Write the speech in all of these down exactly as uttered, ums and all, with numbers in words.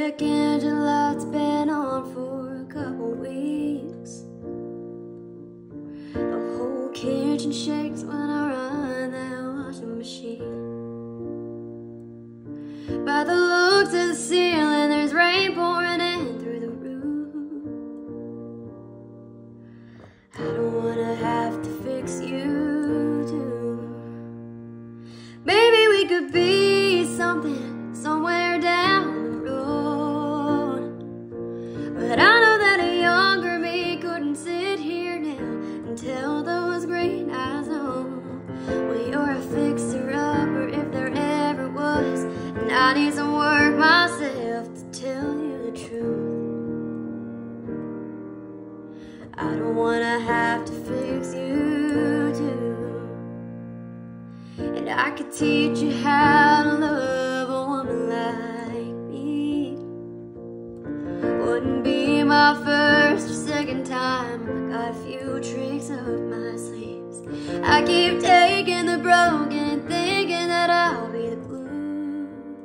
check engine light's been on for a couple weeks. The whole kitchen shakes when I run that washing machine. By the looks of the ceiling, there's rain pouring in through the roof. I don't wanna have to fix you too. Maybe we could be something somewhere down the road. But I know that a younger me couldn't sit here now and tell those green eyes no. Well, you're a fixer-upper if there ever was, and I need some work myself to tell you the truth. I don't wanna have to fix you too. And I could teach you how to love a woman like me. Wouldn't be my first or second time. I got a few tricks up my sleeves. I keep taking the broken, thinking that I'll be the glue.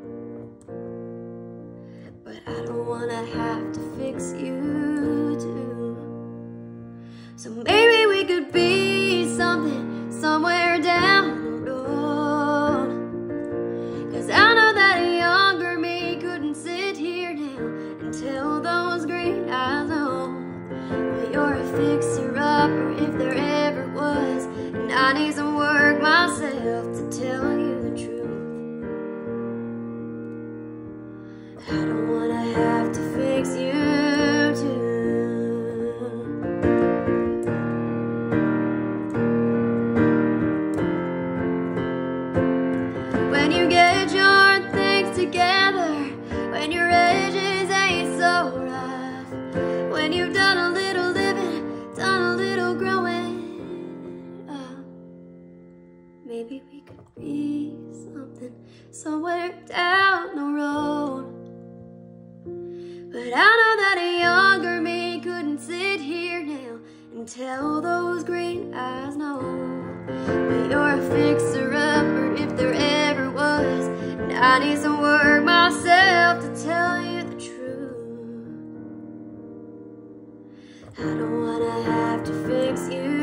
But I don't wanna have to fix you too. So maybe we could be something somewhere down the road. Cause I know that a younger me couldn't sit here now and tell those green eyes no. Well, you're a fixer-upper if there ever was, and I need some work myself to tell you the truth. I don't wanna have to fix you too. When you get your things together, when your edges ain't so rough, when you've done a little living, done a little growing up, maybe we could be something somewhere down the road. But I know that a younger me couldn't sit here now and tell those green eyes no. But you're a fixer-upper if there ever was, and I need some work myself to tell you the truth. I don't wanna have to fix you